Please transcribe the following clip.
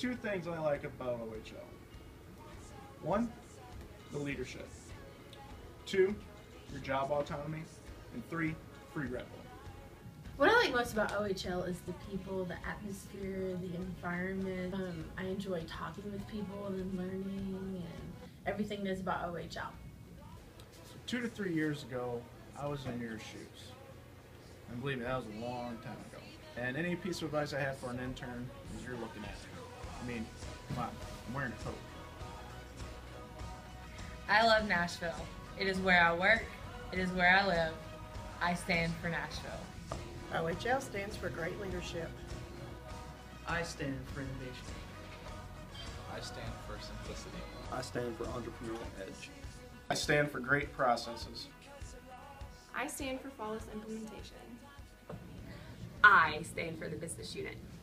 two things I like about OHL. One, the leadership. Two, your job autonomy. And three, free Red Bull. What I like most about OHL is the people, the atmosphere, the environment. I enjoy talking with people and learning and everything that's about OHL. So 2 to 3 years ago, I was in your shoes. And believe me, that was a long time ago. And any piece of advice I have for an intern is you're looking at me. I mean, come on, I'm wearing a coat. I love Nashville. It is where I work. It is where I live. I stand for Nashville. OHL stands for great leadership. I stand for innovation. I stand for simplicity. I stand for entrepreneurial edge. I stand for great processes. I stand for flawless implementation. I stand for the business unit.